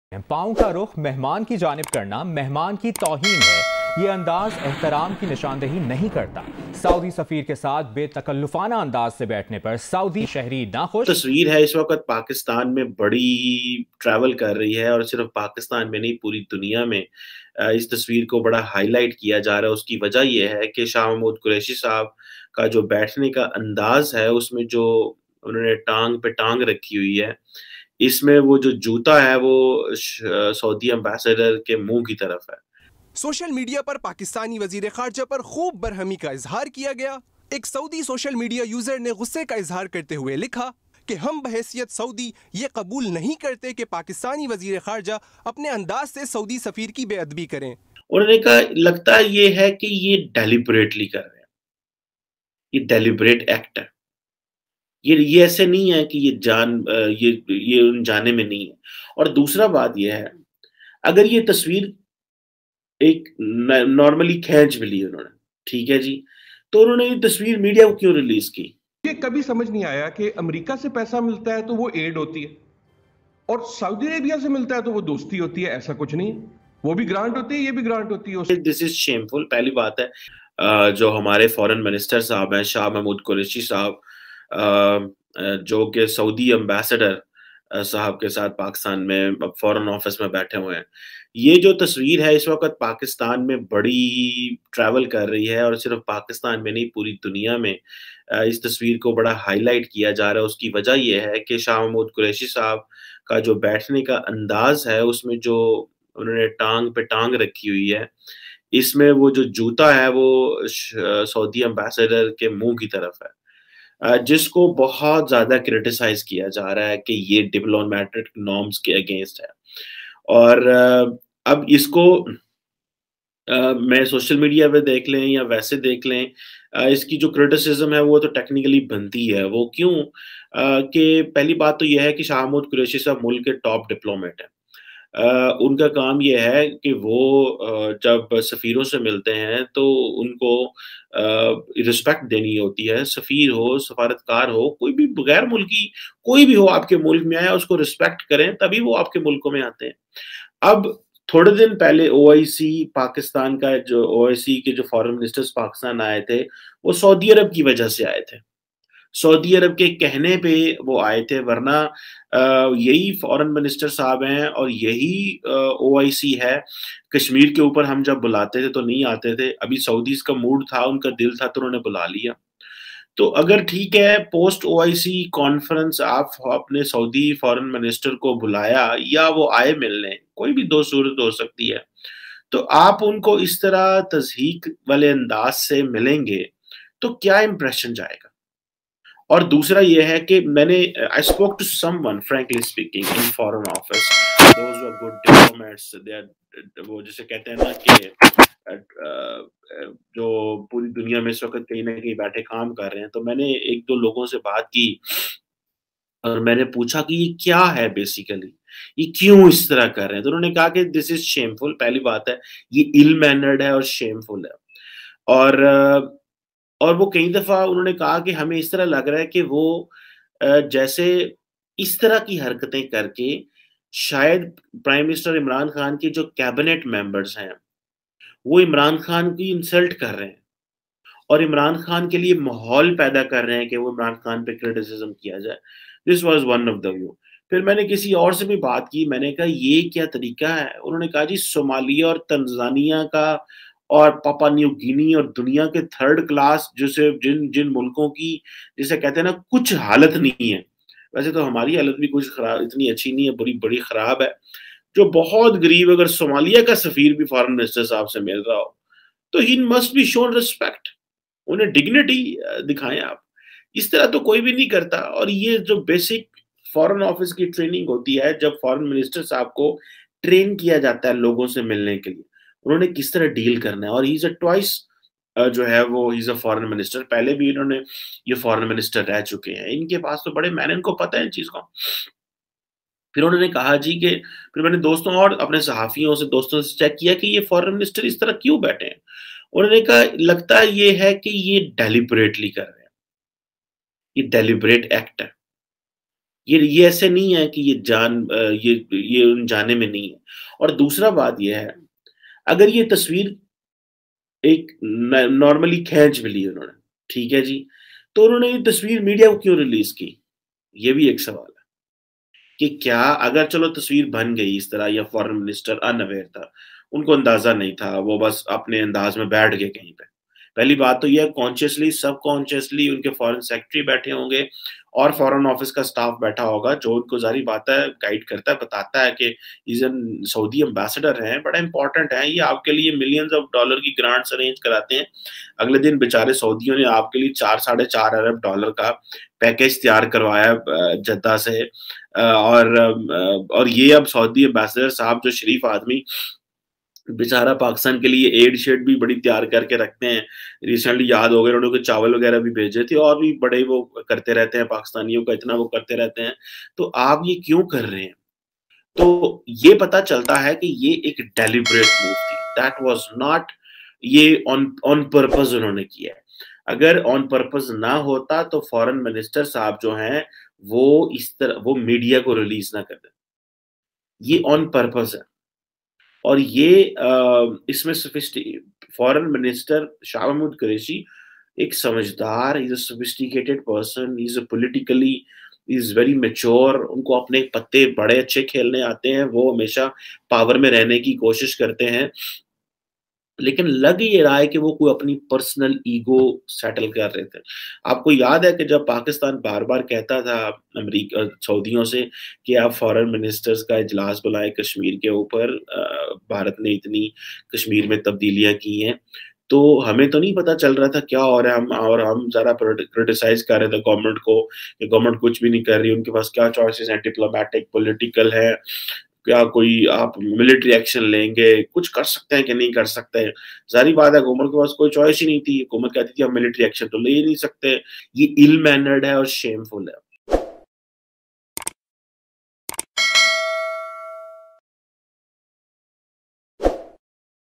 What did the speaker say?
पाँव का रुख मेहमान की जानिब करना मेहमान की तौहीन है। ये अंदाज एहतराम की निशानदेही नहीं करता। सऊदी सफीर के साथ बेतकल्लुफाना अंदाज से बैठने पर सऊदी शहरी नाखुश। तस्वीर है इस वक्त पाकिस्तान में बड़ी ट्रैवल कर रही है और सिर्फ पाकिस्तान में नहीं पूरी दुनिया में इस तस्वीर को बड़ा हाईलाइट किया जा रहा है। उसकी वजह ये है कि शाह महमूद कुरैशी साहब का जो बैठने का अंदाज है उसमें जो उन्होंने टांग पे टांग रखी हुई है, इसमें वो जो जूता है वो सऊदी एम्बेसडर के मुंह की तरफ है। सोशल मीडिया पर पाकिस्तानी वजीर खारजा पर खूब बरहमी का इजहार किया गया। एक सऊदी सोशल मीडिया यूजर ने गुस्से का इजहार करते हुए लिखा कि हम बहैसियत सऊदी ये कबूल नहीं करते कि पाकिस्तानी वजीर खारजा अपने अंदाज से सऊदी सफीर की बेअदबी करें। उन्होंने कहा लगता ये है कि ये डेलिबरेटली कर रहे हैं, ये डेलिबरेट एक्ट है। ये ऐसे नहीं है कि ये अनजाने में नहीं है। और दूसरा बात ये है, अगर ये तस्वीर एक नॉर्मली खींच भी ली उन्होंने, ठीक है जी, तो उन्होंने ये तस्वीर मीडिया को क्यों रिलीज की? ये कभी समझ नहीं आया कि अमेरिका से पैसा मिलता है तो वो एड होती है और सऊदी अरेबिया से मिलता है तो वो दोस्ती होती है। ऐसा कुछ नहीं है, वो भी ग्रांट होती है, ये भी ग्रांट होती है। This is shameful. पहली बात है, जो हमारे फॉरेन मिनिस्टर साहब हैं शाह महमूद कुरैशी साहब, जो कि सऊदी एम्बेसडर साहब के साथ पाकिस्तान में फॉरेन ऑफिस में बैठे हुए हैं, ये जो तस्वीर है इस वक्त पाकिस्तान में बड़ी ट्रैवल कर रही है और सिर्फ पाकिस्तान में नहीं पूरी दुनिया में इस तस्वीर को बड़ा हाईलाइट किया जा रहा है। उसकी वजह ये है कि शाह महमूद कुरैशी साहब का जो बैठने का अंदाज है उसमें जो उन्होंने टांग पे टांग रखी हुई है, इसमें वो जो जूता है वो सऊदी एम्बेसडर के मुंह की तरफ है, जिसको बहुत ज़्यादा क्रिटिसाइज़ किया जा रहा है कि ये डिप्लोमैटिक नॉर्म्स के अगेंस्ट है। और अब इसको मैं सोशल मीडिया पे देख लें या वैसे देख लें, इसकी जो क्रिटिसिज़्म है वो तो टेक्निकली बनती है। वो क्यों? कि पहली बात तो ये है कि शाह महमूद कुरैशी साहब मुल्क के टॉप डिप्लोमेट हैं। उनका काम ये है कि वो जब सफ़ीरों से मिलते हैं तो उनको रिस्पेक्ट देनी होती है। सफ़ीर हो, सफारतकार हो, कोई भी गैर मुल्की कोई भी हो आपके मुल्क में आया उसको रिस्पेक्ट करें तभी वो आपके मुल्कों में आते हैं। अब थोड़े दिन पहले ओआईसी पाकिस्तान का जो ओआईसी के जो फॉरेन मिनिस्टर्स पाकिस्तान आए थे, वो सऊदी अरब की वजह से आए थे। सऊदी अरब के कहने पे वो आए थे, वरना यही फॉरेन मिनिस्टर साहब हैं और यही ओआईसी है। कश्मीर के ऊपर हम जब बुलाते थे तो नहीं आते थे। अभी सऊदीज़ का मूड था, उनका दिल था तो उन्होंने बुला लिया। तो अगर ठीक है पोस्ट ओआईसी कॉन्फ्रेंस आप अपने सऊदी फॉरेन मिनिस्टर को बुलाया या वो आए मिलने, कोई भी 2 सूरत हो सकती है। तो आप उनको इस तरह तज़हीक वाले अंदाज़ से मिलेंगे, तो क्या इंप्रेशन जाएगा? और दूसरा ये है कि मैंने I spoke to someone frankly speaking in foreign office, those who are good diplomats, they are वो जिसे कहते हैं ना कि जो पूरी दुनिया में इस वक़्त कहीं न कहीं बैठे काम कर रहे हैं। तो मैंने 1-2 लोगों से बात की और मैंने पूछा कि ये क्या है बेसिकली? ये क्यों इस तरह कर रहे हैं? तो उन्होंने कहा कि दिस इज़ शेमफुल। पहली बात है, ये इल मैनर्ड है और शेमफुल है। और और वो कई दफ़ा उन्होंने कहा कि हमें इस तरह लग रहा है कि वो जैसे इस तरह की हरकतें करके शायद प्राइम मिनिस्टर इमरान खान के जो कैबिनेट मेंबर्स हैं, वो इमरान खान की इंसल्ट कर रहे हैं और इमरान खान के लिए माहौल पैदा कर रहे हैं कि वो इमरान खान पे क्रिटिसिज़्म किया जाए। This was one of the view. फिर मैंने किसी और से भी बात की, मैंने कहा ये क्या तरीका है? उन्होंने कहा जी सोमालिया और तंज़ानिया का और पापा न्यू गिनी और दुनिया के थर्ड क्लास जिसे जिन जिन मुल्कों की जिसे कहते हैं ना कुछ हालत नहीं है। वैसे तो हमारी हालत भी कुछ खराब इतनी अच्छी नहीं है, बड़ी खराब है। जो बहुत गरीब अगर सोमालिया का सफ़ीर भी फॉरेन मिनिस्टर साहब से मिल रहा हो, तो he must be shown respect. उन्हें डिग्निटी दिखाएँ आप। इस तरह तो कोई भी नहीं करता। और ये जो बेसिक फॉरेन ऑफिस की ट्रेनिंग होती है, जब फॉरेन मिनिस्टर साहब को ट्रेन किया जाता है लोगों से मिलने के लिए, उन्होंने किस तरह डील करना है। और ही इज़ अ ट्वाइस जो है वो he is a foreign minister. पहले भी इन्होंने ये फॉरेन मिनिस्टर रह चुके हैं। इनके पास तो बड़े मैनर इनको पता है इन चीज़ को। फिर उन्होंने कहा जी कि फिर मैंने दोस्तों और अपने सहाफ़ियों से दोस्तों से चेक किया कि ये फॉरेन मिनिस्टर इस तरह क्यों बैठे हैं? उन्होंने कहा लगता ये है कि ये डेलिबरेटली कर रहे हैं। ये डेलिबरेट एक्ट है। ये ऐसे नहीं है कि ये जाने में नहीं है। और दूसरा बात ये है, अगर ये तस्वीर एक नॉर्मली खींच भी ली उन्होंने, ठीक है जी, तो उन्होंने ये तस्वीर मीडिया को क्यों रिलीज की? ये भी एक सवाल है कि क्या अगर चलो तस्वीर बन गई इस तरह, या फॉरेन मिनिस्टर अनअवेयर था, उनको अंदाजा नहीं था, वो बस अपने अंदाज में बैठ गए कहीं पे। पहली बात तो ये कॉन्शियसली सबकॉन्शियसली उनके फॉरेन सेक्रेटरी बैठे होंगे और फॉरेन ऑफिस का स्टाफ बैठा होगा जो उनको जारी बात है गाइड करता है, बताता है कि ईजन सऊदी एम्बेसडर हैं, बड़ा इंपॉर्टेंट है, ये आपके लिए मिलियंस ऑफ डॉलर की ग्रांट्स अरेंज कराते हैं। अगले दिन बेचारे सऊदियों ने आपके लिए 4-4.5 अरब डॉलर का पैकेज तैयार करवाया जद्दा से। और ये अब सऊदी एम्बेसडर साहब जो शरीफ आदमी बेचारा पाकिस्तान के लिए एड शेड भी बड़ी तैयार करके रखते हैं। रिसेंटली याद हो गया उन्होंने कुछ चावल वगैरह भी भेजे थे, और भी बड़े वो करते रहते हैं पाकिस्तानियों का, इतना वो करते रहते हैं। तो आप ये क्यों कर रहे हैं? तो ये पता चलता है कि ये एक डेलिब्रेट मूव थी, दैट वाज नॉट ये ऑन ऑन पर्पस उन्होंने किया है। अगर ऑन पर्पस ना होता तो फॉरेन मिनिस्टर साहब जो हैं वो इस तरह वो मीडिया को रिलीज ना करते। ये ऑन पर्पस है। और ये इसमें फॉरेन मिनिस्टर शाह महमूद कुरैशी एक समझदार, is a sophisticated person, is a politically is very mature, उनको अपने पत्ते बड़े अच्छे खेलने आते हैं, वो हमेशा पावर में रहने की कोशिश करते हैं। लेकिन लग ये रहा है कि वो कोई अपनी पर्सनल ईगो सेटल कर रहे थे। आपको याद है कि जब पाकिस्तान बार-बार कहता था सऊदियों से कि आप फॉरेन मिनिस्टर्स का इजलास बुलाएँ कश्मीर के ऊपर, भारत ने इतनी कश्मीर में तब्दीलियाँ की हैं, तो हमें तो नहीं पता चल रहा था क्या हो रहा है, हम ज़रा क्रिटिसाइज़ कर रहे थे गवर्नमेंट को कि गवर्नमेंट कुछ भी नहीं कर रही, उनके पास क्या चॉइसेस हैं, डिप्लोमैटिक, पॉलिटिकल है, क्या कोई आप मिलिट्री एक्शन लेंगे, कुछ कर सकते हैं कि नहीं कर सकते हैं। ज़ाहिर बात है हुकूमत के पास कोई चॉइस ही नहीं थी, हुकूमत कहती थी हम मिलिट्री एक्शन तो ले ही नहीं सकते। ये इल मैनर्ड है और शेमफुल है।